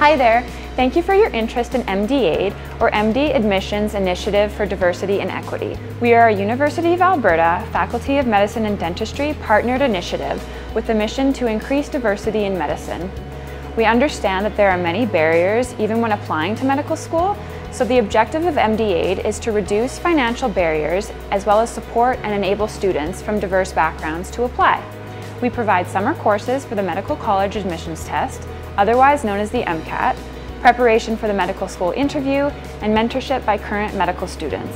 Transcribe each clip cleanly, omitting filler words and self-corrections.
Hi there. Thank you for your interest in MD-AID, or MD Admissions Initiative for Diversity and Equity. We are a University of Alberta Faculty of Medicine and Dentistry partnered initiative with the mission to increase diversity in medicine. We understand that there are many barriers even when applying to medical school, so the objective of MD-AID is to reduce financial barriers as well as support and enable students from diverse backgrounds to apply. We provide summer courses for the Medical College Admissions Test, otherwise known as the MCAT, preparation for the medical school interview, and mentorship by current medical students.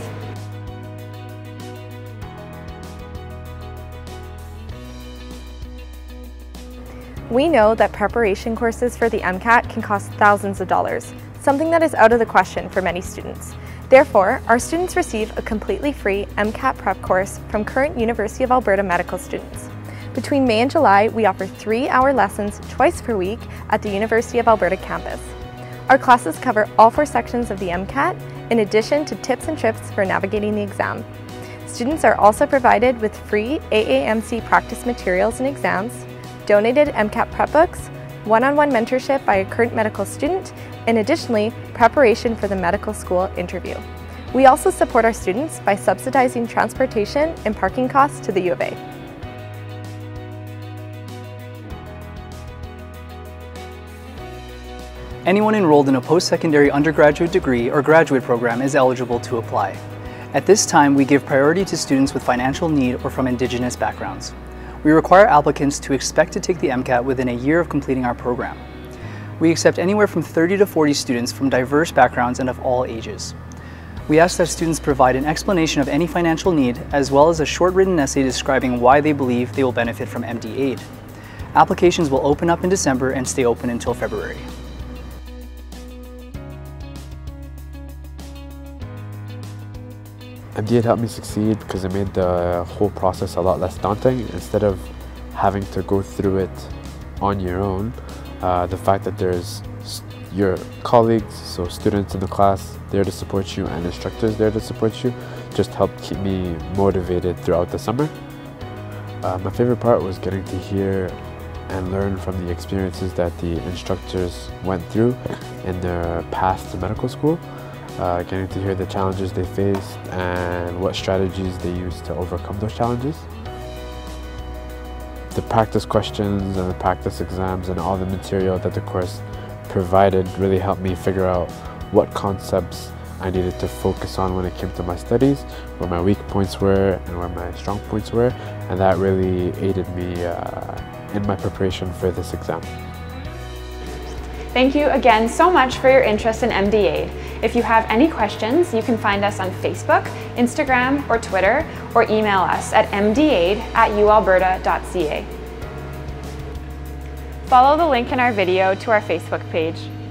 We know that preparation courses for the MCAT can cost thousands of dollars, something that is out of the question for many students. Therefore, our students receive a completely free MCAT prep course from current University of Alberta medical students. Between May and July, we offer 3-hour lessons twice per week at the University of Alberta campus. Our classes cover all 4 sections of the MCAT, in addition to tips and tricks for navigating the exam. Students are also provided with free AAMC practice materials and exams, donated MCAT prep books, one-on-one mentorship by a current medical student, and additionally, preparation for the medical school interview. We also support our students by subsidizing transportation and parking costs to the U of A. Anyone enrolled in a post-secondary undergraduate degree or graduate program is eligible to apply. At this time, we give priority to students with financial need or from Indigenous backgrounds. We require applicants to expect to take the MCAT within a year of completing our program. We accept anywhere from 30 to 40 students from diverse backgrounds and of all ages. We ask that students provide an explanation of any financial need, as well as a short written essay describing why they believe they will benefit from MD-AID. Applications will open up in December and stay open until February. MD-AID helped me succeed because it made the whole process a lot less daunting. Instead of having to go through it on your own, the fact that there's your colleagues, so students in the class, there to support you and instructors there to support you, just helped keep me motivated throughout the summer. My favorite part was getting to hear and learn from the experiences that the instructors went through in their path to medical school. Getting to hear the challenges they faced and what strategies they used to overcome those challenges. The practice questions and the practice exams and all the material that the course provided really helped me figure out what concepts I needed to focus on when it came to my studies, where my weak points were and where my strong points were, and that really aided me in my preparation for this exam. Thank you again so much for your interest in MD-AID. If you have any questions, you can find us on Facebook, Instagram, or Twitter, or email us at mdaid@ualberta.ca. Follow the link in our video to our Facebook page.